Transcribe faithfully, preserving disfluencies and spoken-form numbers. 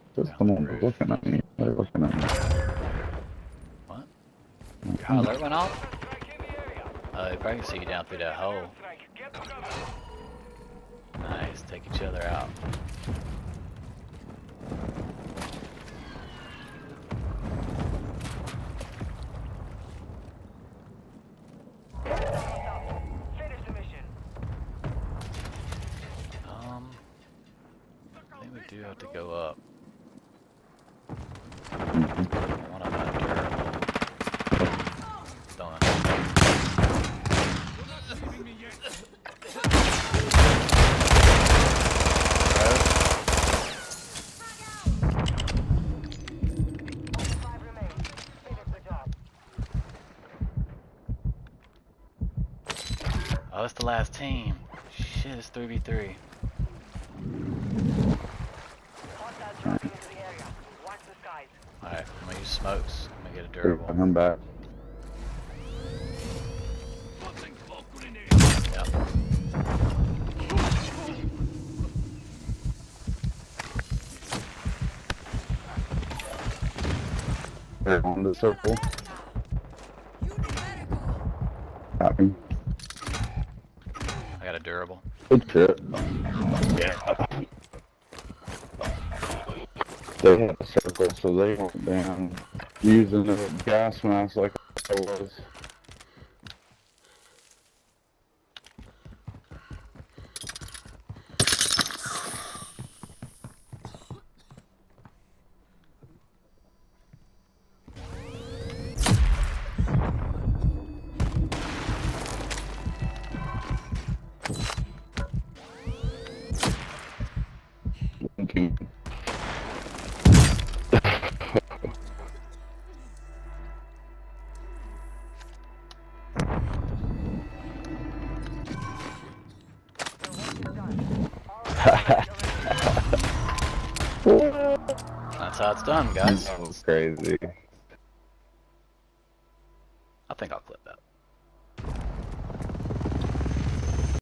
Just On the someone was roof. looking at me. They're looking at me. What? Your high alert went off? Oh, they probably can see you down through that hole. Nice, take each other out. Um, I think we do have to go up. One of them durable. Don't know. Oh, that's the last team. Shit, it's three v three. Alright, I'm gonna use smokes. I'm gonna get a durable. I'm back. Yep. They're on the circle. Happy. I got a durable. Good shit. Yeah. They had a circle, so they went down using a gas mask like I was. Thinking. That's how it's done, guys. That was crazy. I think I'll clip that.